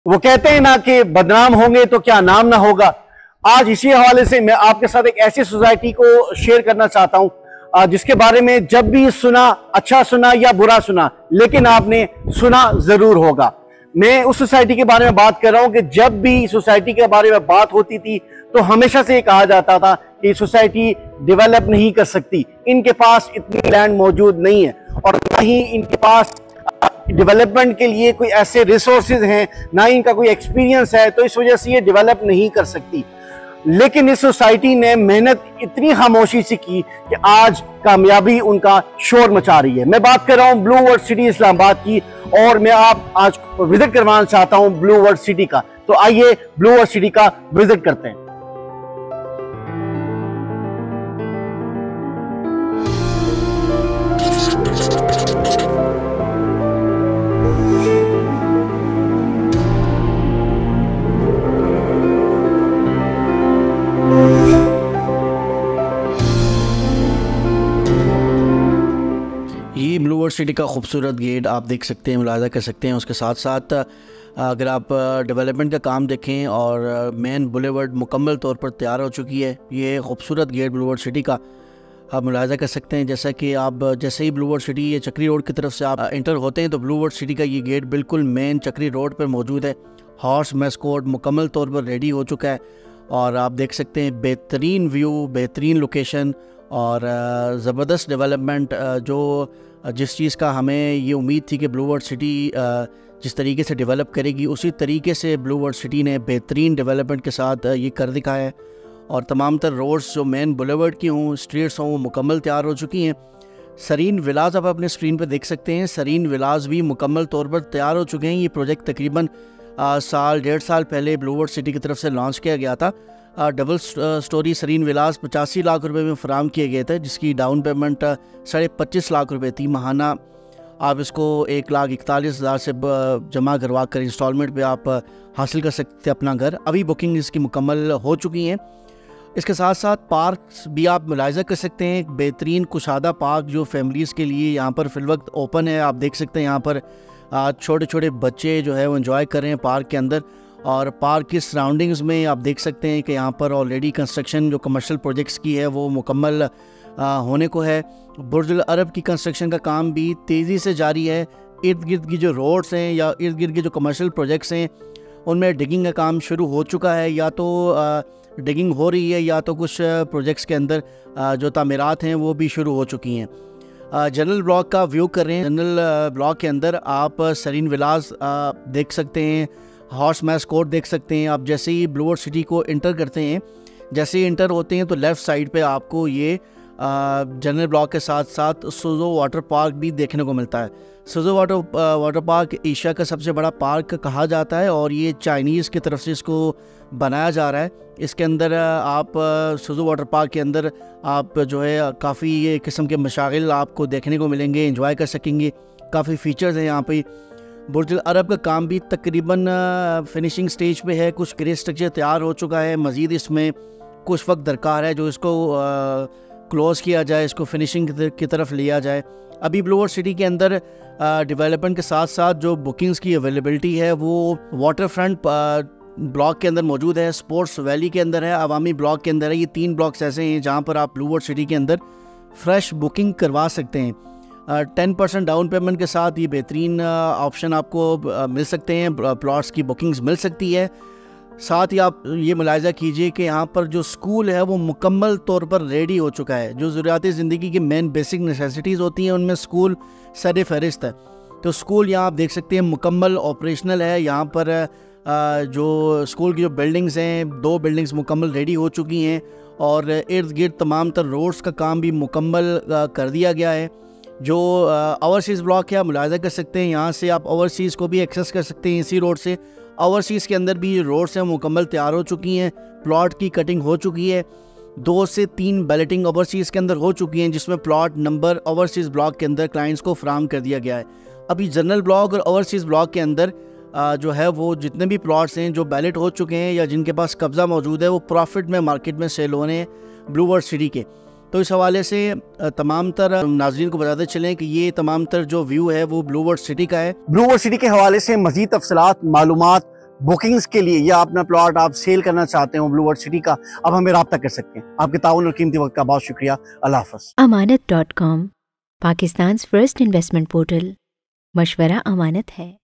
वो कहते हैं ना कि बदनाम होंगे तो क्या नाम ना होगा। आज इसी हवाले से मैं आपके साथ एक ऐसी सोसाइटी को शेयर करना चाहता हूं जिसके बारे में जब भी सुना, अच्छा सुना या बुरा सुना, लेकिन आपने सुना जरूर होगा। मैं उस सोसाइटी के बारे में बात कर रहा हूं कि जब भी सोसाइटी के बारे में बात होती थी तो हमेशा से ये कहा जाता था कि सोसाइटी डेवलप नहीं कर सकती, इनके पास इतनी लैंड मौजूद नहीं है और ना ही इनके पास डेवलपमेंट के लिए कोई ऐसे रिसोर्सेज हैं, ना ही इनका कोई एक्सपीरियंस है, तो इस वजह से ये डेवलप नहीं कर सकती। लेकिन इस सोसाइटी ने मेहनत इतनी खामोशी से की कि आज कामयाबी उनका शोर मचा रही है। मैं बात कर रहा हूं ब्लू वर्ल्ड सिटी इस्लामाबाद की और मैं आप आज विजिट करवाना चाहता हूं ब्लू वर्ल्ड सिटी का। तो आइए ब्लू वर्ल्ड सिटी का विजिट करते हैं। ये ब्लू वर्ल्ड सिटी का खूबसूरत गेट आप देख सकते हैं, मुलाज़ा कर सकते हैं। उसके साथ साथ अगर आप डेवलपमेंट का काम देखें और मेन बुलेवर्ड मुकम्मल तौर पर तैयार हो चुकी है। ये खूबसूरत गेट ब्लू वर्ल्ड सिटी का आप मुलाज़ा कर सकते हैं। जैसा कि आप जैसे ही ब्लू वर्ल्ड सिटी ये चक्री रोड की तरफ से आप इंटर होते हैं तो ब्लू वर्ल्ड सिटी का ये गेट बिल्कुल मेन चक्री रोड पर मौजूद है। हॉर्स मैस्कोट मुकम्मल तौर पर रेडी हो चुका है और आप देख सकते हैं बेहतरीन व्यू, बेहतरीन लोकेशन और ज़बरदस्त डेवलपमेंट। जो जिस चीज़ का हमें ये उम्मीद थी कि ब्लू वर्ल्ड सिटी जिस तरीके से डेवलप करेगी, उसी तरीके से ब्लू वर्ल्ड सिटी ने बेहतरीन डेवलपमेंट के साथ ये कर दिखाया है। और तमाम तर रोड्स जो मेन बुलेवर्ड की हों, स्ट्रीट्स हों, वो मुकम्मल तैयार हो चुकी हैं। सरीन विलाज आप अपने स्क्रीन पर देख सकते हैं। सरीन विलाज भी मुकम्मल तौर पर तैयार हो चुके हैं। ये प्रोजेक्ट तकरीबन साल डेढ़ साल पहले ब्लू वर्ल्ड सिटी की तरफ से लॉन्च किया गया था। डबल स्टोरी सरीन विलास 85 लाख रुपए में फराम किए गए थे, जिसकी डाउन पेमेंट 25.5 लाख रुपए थी। महाना आप इसको 1,41,000 से जमा करवा कर इंस्टॉलमेंट पे आप हासिल कर सकते हैं अपना घर। अभी बुकिंग इसकी मुकम्मल हो चुकी हैं। इसके साथ साथ पार्क्स भी आप मुलाहिजा कर सकते हैं। एक बेहतरीन कुशादा पार्क जो फैमिलीज़ के लिए यहाँ पर फ़िलवक्त ओपन है। आप देख सकते हैं यहाँ पर छोटे छोटे बच्चे जो है वो एंजॉय कर रहे हैं पार्क के अंदर। और पार्क की सराउंडिंग्स में आप देख सकते हैं कि यहाँ पर ऑलरेडी कंस्ट्रक्शन जो कमर्शियल प्रोजेक्ट्स की है वो मुकम्मल होने को है। बुर्ज अल अरब की कंस्ट्रक्शन का काम भी तेज़ी से जारी है। इर्द गिर्द की जो रोड्स हैं या इर्द गिर्द के जो कमर्शियल प्रोजेक्ट्स हैं उनमें डिगिंग का काम शुरू हो चुका है, या तो डिगिंग हो रही है या तो कुछ प्रोजेक्ट्स के अंदर जो तामीरात हैं वो भी शुरू हो चुकी हैं। जनरल ब्लॉक का व्यू कर रहे हैं। जनरल ब्लॉक के अंदर आप सरीन विलास देख सकते हैं, हॉर्स मैस्कोट देख सकते हैं। आप जैसे ही ब्लू वर्ल्ड सिटी को इंटर करते हैं, जैसे ही इंटर होते हैं तो लेफ़्ट साइड पे आपको ये जनरल ब्लॉक के साथ साथ सुजो वाटर पार्क भी देखने को मिलता है। सुजो वाटर पार्क एशिया का सबसे बड़ा पार्क कहा जाता है और ये चाइनीज़ की तरफ से इसको बनाया जा रहा है। इसके अंदर आप सुजो वाटर पार्क के अंदर आप जो है काफ़ी ये किस्म के मशागिल आपको देखने को मिलेंगे, एंजॉय कर सकेंगे। काफ़ी फ़ीचर्स हैं यहाँ पे। बुर्ज अल अरब का काम भी तकरीबन फिनिशिंग स्टेज पे है। कुछ ग्रे स्ट्रक्चर तैयार हो चुका है। मज़ीद इसमें कुछ वक्त दरकार है जो इसको क्लोज़ किया जाए, इसको फिनिशिंग की तरफ लिया जाए। अभी ब्लू वर्ल्ड सिटी के अंदर डेवलपमेंट के साथ साथ जो बुकिंग्स की अवेलेबिलिटी है वो वाटर फ्रंट ब्लॉक के अंदर मौजूद है, स्पोर्ट्स वैली के अंदर है, अवामी ब्लॉक के अंदर है। ये 3 ब्लॉक्स ऐसे हैं जहाँ पर आप ब्लू वर्ल्ड सिटी के अंदर फ्रेश बुकिंग करवा सकते हैं। 10% डाउन पेमेंट के साथ ये बेहतरीन ऑप्शन आपको मिल सकते हैं। प्लॉट्स की बुकिंग्स मिल सकती है। साथ ही आप ये मुलाहिजा कीजिए कि यहाँ पर जो स्कूल है वो मुकम्मल तौर पर रेडी हो चुका है। जो ज़रूरियाती ज़िंदगी की मेन बेसिक नेसेसिटीज़ होती हैं उनमें स्कूल सर फहरिस्त है। तो स्कूल यहाँ आप देख सकते हैं मुकम्मल ऑपरेशनल है। यहाँ पर जो स्कूल की जो बिल्डिंग्स हैं, 2 बिल्डिंग्स मुकम्मल रेडी हो चुकी हैं और इर्द गिर्द तमाम तर रोड्स का काम भी मुकम्मल कर दिया गया है। जो ओवरसीज़ ब्लॉक है आप मुलाहिजा कर सकते हैं। यहाँ से आप ओवरसीज़ को भी एक्सेस कर सकते हैं इसी रोड से। ओवरसीज़ के अंदर भी रोड्स हैं मुकम्मल तैयार हो चुकी हैं। प्लॉट की कटिंग हो चुकी है। 2 से 3 बैलेटिंग ओवरसीज़ के अंदर हो चुकी हैं, जिसमें प्लॉट नंबर ओवरसीज़ ब्लॉक के अंदर क्लाइंट्स को फराम कर दिया गया है। अभी जनरल ब्लॉक और ओवरसीज़ ब्लॉक के अंदर जो है वो जितने भी प्लॉट्स हैं जो बैलेट हो चुके हैं या जिनके पास कब्ज़ा मौजूद है वो प्रॉफिट में मार्केट में सेल हो रहे हैं ब्लू वर्ल्ड सिटी के। तो इस हवाले से तमाम तर नाज़रीन को बताते चलें कि ये तमाम तर जो व्यू है वो ब्लू वर्ल्ड सिटी का है। ब्लू वर्ल्ड सिटी के हवाले से मज़ीद तफसीलात मालूमात बुकिंग्स के लिए या अपना प्लॉट आप सेल करना चाहते हो ब्लू वर्ल्ड सिटी का, अब हमें रब्ता कर सकते हैं। आपके ताउन और कीमती वक्त का बहुत शुक्रिया। अल्लाह हाफ़िज़। Amanat.com, Pakistan first investment portal. मशवरा अमानत है।